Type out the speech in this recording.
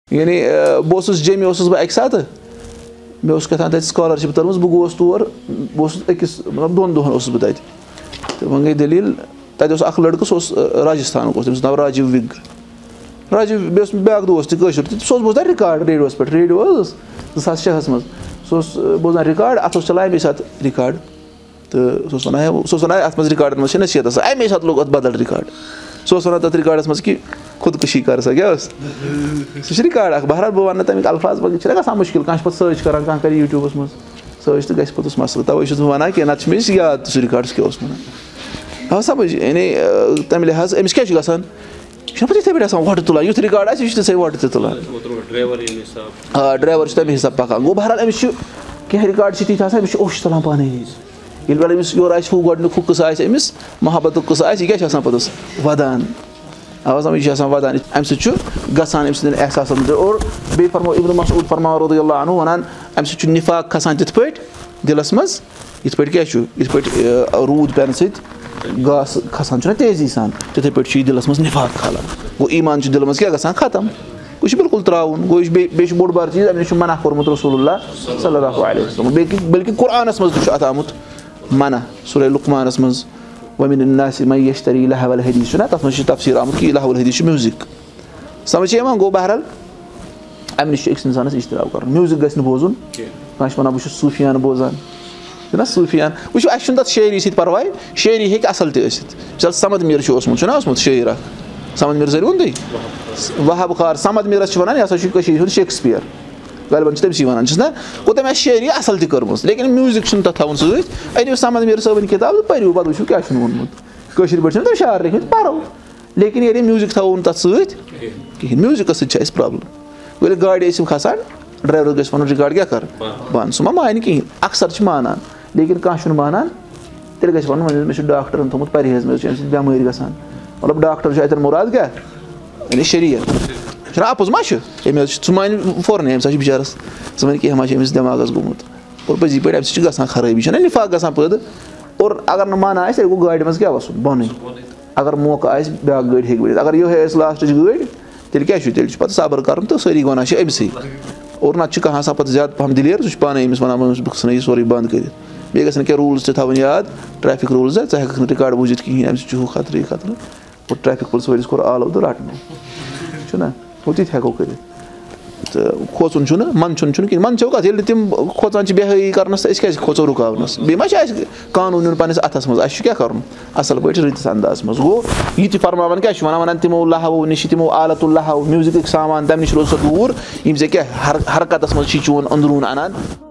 یعنی بہٕ اوسُس جیٚمہِ اوسُس بہٕ اَکہِ ساتہٕ مےٚ اوس کیٛاہ تام تَتہِ سکالرشِپ تٔرمٕژ بہٕ گوس تور بہٕ اوسُس أکِس مطلب 2 دۄہَن اوسُس بہٕ تَتہِ تہٕ وۄنۍ گٔے دٔلیٖل تَتہِ اوس اَکھ لٔڑکہٕ سُہ اوس راجِستھانُک اوس تٔمِس ناو راجیٖو وِگ بیٚیہِ اوس مےٚ بیٛاکھ دوس تہِ کٲشُر تہِ سُہ اوس بوزان رِکاڈ ریڈیوَس پٮ۪ٹھ ریڈیو حظ 2006 منٛز سُہ اوس بوزان رِکاڈ اَتھ اوس چَلان اَمے ساتہٕ رِکاڈ تہٕ سُہ اوس وَنان اَتھ منٛز رِکاڈَن منٛز چھِ نصیٖحت آسان اَمے ساتہٕ لوٚگ اَتھ بَدَل رِکاڈ سُہ اوس وَنان تَتھ رِکاڈَس منٛز کہِ خودکٔشی کَر سا کیٛاہ اوس سُہ چھِ رِکاڈ اَکھ بہرحال بہٕ وَنہٕ نہٕ تَمیُک الفاظ وغیرہ چھِنہ گژھان مُشکِل کانٛہہ چھِ پَتہٕ سٔرٕچ کَران کانٛہہ کَرِ یوٗٹیوٗبَس منٛز سٔرٕچ تہٕ گژھِ پوٚتُس مَسلہٕ تَوَے چھُس بہٕ وَنان کہِ نَتہٕ چھُ مےٚ یاد تہٕ سُہ رِکاڈَس کیٛاہ اوس وَنان آو سَمٕجھ یعنی تَمہِ لِحاظ أمِس کیٛاہ چھُ گژھان یہِ چھُنہ پَتہٕ یِتھَے پٲٹھۍ آسان وۄٹہٕ تُلان یُتھ رِکاڈ آسہِ یہِ چھُ تِژھٕے وۄٹہٕ تہِ تُلان آ ڈرٛایوَر چھُ تَمے حِساب پَکان گوٚو بہرحال أمِس چھُ کینٛہہ رِکاڈ چھِ تِتھۍ آسان أمِس چھُ اوٚش ژَلان پانَے وِزِ ییٚلہِ پٮ۪ٹھ أمِس یورٕ آسہِ ہُہ گۄڈنیُک ہُہ قٕصہٕ آسہِ أمِس محبتُک قٕصہٕ آسہِ یہِ کیٛاہ چھِ آسان پوٚتُس وَدان آواز یہِ چھِ آسان وَدان اَمہِ سۭتۍ چھُ گژھان أمۍ سٕنٛدٮ۪ن احساسَن منٛز اور بیٚیہِ فرمو اِبن مسعوٗد فرماوان رضی اللہ عنہُ وَنان اَمہِ سۭتۍ چھُ نِفاق کھَسان تِتھ پٲٹھۍ دِلَس منٛز یِتھ پٲٹھۍ کیٛاہ چھُ یِتھ پٲٹھۍ روٗد پٮ۪نہٕ سۭتۍ گاسہٕ کھَسان چھُنہ تیزی سان تِتھَے پٲٹھۍ چھُ یہِ دِلَس منٛز نِفاق کھالان گوٚو ایٖمان چھُ دِلہِ منٛز کیٛاہ گژھان ختم گوٚو یہِ چھُ بِلکُل ترٛاوُن گوٚو یہِ چھُ بیٚیہِ چھُ بوٚڑ بارٕ چیٖز اَمہِ نِش چھُ منع کوٚرمُت رسول اللہ صلی اللہُ علیہ وسلم بلکہِ قُرآنَس منٛز تہِ چھُ اَتھ آمُت منع سورہ لُقمانَس منٛز وَمِنَ النَّاسِ مَن یَشتَری لَہوَ الحدیٖث چھُنہ تَتھ منٛز چھُ تفسیٖر آمُت کہِ لَہوَ الحدیٖث چھُ میوٗزِک سَمٕجھ چھِ یِوان گوٚو بہرحال اَمہِ نِش چھُ أکِس اِنسانَس اِجتِناب کَرُن میوٗزِک گژھِ نہٕ بوزُن کانٛہہ چھُ وَنان بہٕ چھُس صوٗفیانہٕ بوزان چھُنہ صوٗفیان وٕچھو اَسہِ چھُنہٕ تَتھ شٲعری سۭتۍ پَرواے شٲعری ہیٚکہِ اَصٕل تہِ ٲسِتھ مِثال سَمد میٖر چھُ اوسمُت چھُنہ اوسمُت شٲعر اکھ سَمد میٖر سۭتۍ ووٚن تُہۍ وَہاب خار سَمد میٖرَس چھِ وَنان یہِ ہسا چھُ کٔشیٖرِ ہُنٛد شیکٕسپِیر غالباً چھِ تٔمسٕے وَنان چھِس نہ گوٚو تٔمۍ آسہِ شٲعری اَصٕل تہِ کٔرمٕژ لیکِن میوٗزِک چھُنہٕ تَتھ تھاوُن سۭتۍ أنِو سَمد میٖر صٲبٕنۍ کِتاب تہٕ پٔرِو پَتہٕ وٕچھِو کیٛاہ چھُنہٕ ووٚنمُت کٲشِر پٲٹھۍ چھِنہ تِم شعر لیکھمٕتۍ پَرو لیکِن ییٚلہِ میوٗزِک تھاوو نہٕ تَتھ سۭتۍ کِہیٖنۍ میوٗزِکَس سۭتۍ چھِ اَسہِ پرٛابلِم ییٚلہِ گاڑِ ٲسِو کھسان ڈرٛایورَس گژھِ وَنُن رِکاڈ کیٛاہ کَر بنٛد سُہ ما مانہِ کِہیٖنۍ اَکثر چھِ مانان لیکِن کانٛہہ چھُنہٕ مانان تیٚلہِ گژھِ وَنُن وۄنۍ مےٚ چھُ ڈاکٹرَن تھوٚمُت پرہیز مےٚ حظ چھِ اَمہِ سۭتۍ بٮ۪مٲرۍ گژھان مطلب ڈاکٹر چھُ اَتٮ۪ن مُراد کیٛاہ یعنی شریعت چھُنہ اَپُز ما چھُ أمۍ حظ چھُ ژٕ مانہِ فورنٕے أمِس حظ چھُ بِچارَس ژٕ وَنہِ کینٛہہ ما چھِ أمِس دٮ۪ماغَس گوٚمُت اور پٔزی پٲٹھۍ اَمہِ سۭتۍ چھِ گژھان خرٲبی چھَنہ نِفاق گژھان پٲدٕ اور اگر نہٕ مانان آسہِ تیٚلہِ گوٚو گاڑِ منٛز کیٛاہ وَسُن بۄنٕے اگر موقعہٕ آسہِ بیٛاکھ گٲڑۍ ہیٚکہِ ؤنِتھ اگر یِہوٚے آسہِ لاسٹٕچ گٲڑۍ تیٚلہِ کیٛاہ چھُ تیٚلہِ چھُ پَتہٕ صبر کَرُن تہٕ سٲری گۄناہ چھِ أمۍسٕے اور نَتہٕ چھُ کانٛہہ آسان پَتہٕ زیادٕ پَہَم دِلیر سُہ چھُ پانَے أمِس وَنان بہٕ ژھٕنَے یہِ سورُے بنٛد کٔرِتھ بیٚیہِ گژھن کینٛہہ روٗلٕز تہِ تھاوٕنۍ یاد ٹرٛیفِک روٗلٕز ژٕ ہٮ۪کَکھ نہٕ رِکاڈ بوٗزِتھ کِہیٖنۍ اَمہِ سۭتۍ چھُ ہُہ خطرٕ یہِ خطرٕ اور ٹرٛیفِک پُلیٖس وٲلِس کوٚر آلو تہٕ رَٹنو چھُنہ گوٚو تِتہِ ہٮ۪کو کٔرِتھ تہٕ کھوژُن چھُنہٕ منٛدچھُن چھُنہٕ کِہیٖنۍ منٛدچھو کَتھ ییٚلہِ نہٕ تِم کھوژان چھِ بے حٲیی کَرنَس تہٕ أسۍ کیٛازِ کھوژو رُکاونَس بیٚیہِ ما چھِ اَسہِ قانوٗن نیُن پنٛنِس اَتھَس منٛز اَسہِ چھُ کیٛاہ کَرُن اَصٕل پٲٹھۍ رٕتِس اَندازَس منٛز گوٚو یہِ تہِ فرماوان کیٛاہ چھِ وَنان تِمو لَہوو نِش تِمو عالتُ اللہو میوٗزِکٕکۍ سامان تَمہِ نِش روز سا دوٗر یِم ژےٚ کیٛاہ حرکَتَس منٛز چھِ چون أنٛدروٗن اَنان